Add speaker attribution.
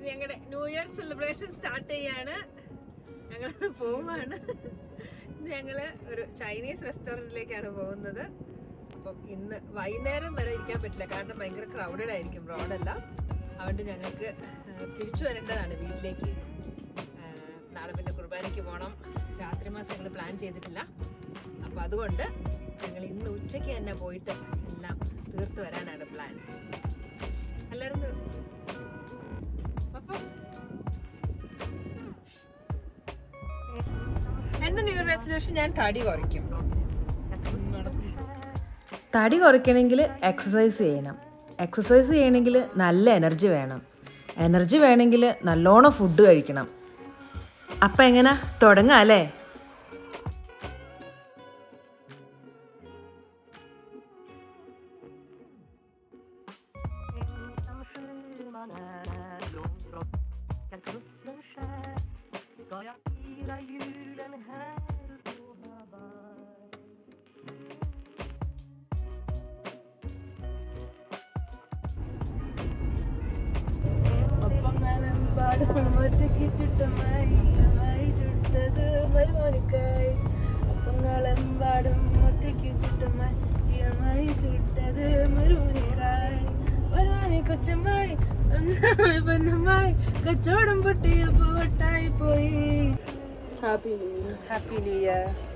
Speaker 1: ഞങ്ങളുടെ new year celebration start ചെയ്യാണ്. ഞങ്ങൾ പോവാണ്. ഞങ്ങള് ഒരു ചൈനീസ് റെസ്റ്റോറൻറ്റിലേക്കാണ് പോകുന്നത്. അപ്പം ഇന്ന് വൈകുന്നേരം വരെ ഇരിക്കാൻ പറ്റില്ല, കാരണം ഭയങ്കര ക്രൗഡഡ് ആയിരിക്കും റോഡെല്ലാം. അതുകൊണ്ട് ഞങ്ങൾക്ക് തിരിച്ചു വരേണ്ടതാണ് വീട്ടിലേക്ക്. നാളെ പിന്നെ കുർബാനയ്ക്ക് പോകണം. രാത്രി മാസം ഞങ്ങൾ പ്ലാൻ ചെയ്തിട്ടില്ല. അപ്പം അതുകൊണ്ട് ഞങ്ങൾ ഇന്ന് ഉച്ചയ്ക്ക് തന്നെ പോയിട്ട് എല്ലാം തീർത്ത് വരാനാണ് പ്ലാൻ. എല്ലാവരും അപ്പം എൻ്റെ ന്യൂ ഇയർ റെസൊല്യൂഷൻ ഞാൻ തടി കുറയ്ക്കും.
Speaker 2: തടി കുറയ്ക്കണമെങ്കിൽ എക്സസൈസ് ചെയ്യണം. എക്സസൈസ് ചെയ്യണമെങ്കിൽ നല്ല എനർജി വേണം. എനർജി വേണമെങ്കിൽ നല്ലോണം ഫുഡ് കഴിക്കണം. അപ്പം എങ്ങനെ തുടങ്ങാം അല്ലേ?
Speaker 3: ഒറ്റയ്ക്ക് ചുട്ടമായി ചുട്ടത് മരുമോനിക്കായി. അപ്പങ്ങളെമ്പാടും ഒറ്റയ്ക്ക് ചുട്ടമായി ചുട്ടത് മരുമോനിക്കായി. വരുവാനി കൊച്ചമായി പൊന്നുമായി കച്ചവടം പൊട്ടിയപ്പോ ഒട്ടായി പോയി. Happy new year.